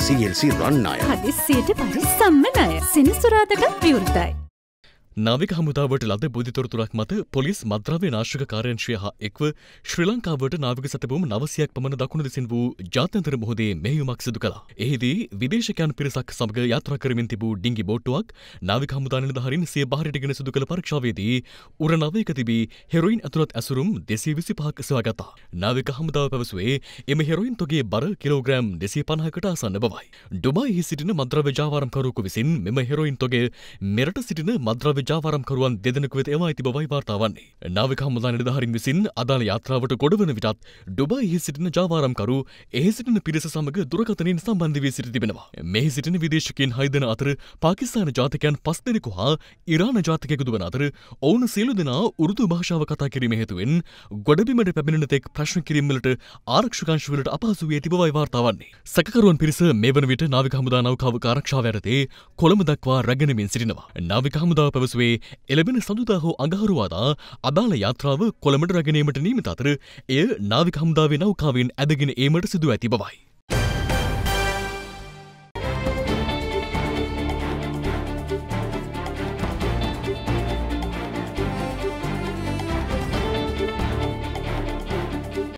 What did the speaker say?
CLC රන් ණය. හදිස්සියට පරිස්සම්ම ණය. සෙනසුරාදාට විවෘතයි. නාවික හමුදාවට ලද බොදිතොරතුරක් මත පොලිස් මද්‍රව්‍ය නාශක කාර්යාංශය හා එක්ව ශ්‍රී ලංකාවට නාවික සැතපුම් 900ක් පමණ දකුණු දෙසින් වූ ජාත්‍යන්තර මුහුදේ මෙහෙයුමක් සිදු කළා. එහිදී විදේශිකයන් පිරිසක් සමග යාත්‍රා කරමින් තිබූ ඩිංගි බෝට්ටුවක් නාවික හමුදා නිලධාරීන් සිය බාහිරට ගෙන සිදු කළ පරීක්ෂාවේදී උර 9ක තිබී හෙරොයින් ඇතුළත් ඇසුරුම් 225ක් සොයාගත්තා. නාවික හමුදාව පැවසුවේ එම හෙරොයින් තොගේ බර කිලෝග්‍රෑම් 250කට ආසන්න බවයි. ඩුබායිහි සිටින මද්‍රව්‍ය ජාවාරම්කරුවෙකු විසින් මෙම හෙරොයින් තොගේ මෙරට සිටින මද්‍රව්‍ය ජාවාරම්කරුවන් දෙදෙනෙකු වෙත එවා ඇති බවයි වාර්තා වන්නේ. නාවික හමුදා නිලධාරීන් විසින් අදාළ යාත්‍රාවට ගොඩවන විටත් ඩුබායිහි සිටින ජාවාරම්කරු එහි සිටින පිරිස සමග දුරකථනයෙන් සම්බන්ධ වී සිටි තිබෙනවා. මෙහි සිටින විදේශිකයන් 6 දෙනා අතර පාකිස්තාන ජාතිකයන් 5 දෙනෙකු හා ඉරාන ජාතිකයෙකු වන අතර ඔවුන් සියලු දෙනා උර්දු භාෂාව කතා කිරීම හේතුවෙන් ගොඩබිමට පැමිණෙන තෙක් ප්‍රශ්න කිරීම වලට ආරක්ෂක අංශවලට අපහසු වී ඇති බවයි වාර්තා වන්නේ. සැකකරුවන් පිරිස මේ වන විට නාවික හමුදා නෞකාවක ආරක්ෂාව යටතේ කොළඹ දක්වා රැගෙනමින් සිටිනවා. නාවික හමුදාව පැවසුවේ එළබෙන සඳුදා හෝ අඟහරුවාදා අදාළ යාත්‍රාව කොළඹට රැගෙනීමට නියමිත අතර එය නාවික හමුදාවේ නෞකාවෙන් ඇදගෙන ඒමට සිදු ඇති බවයි.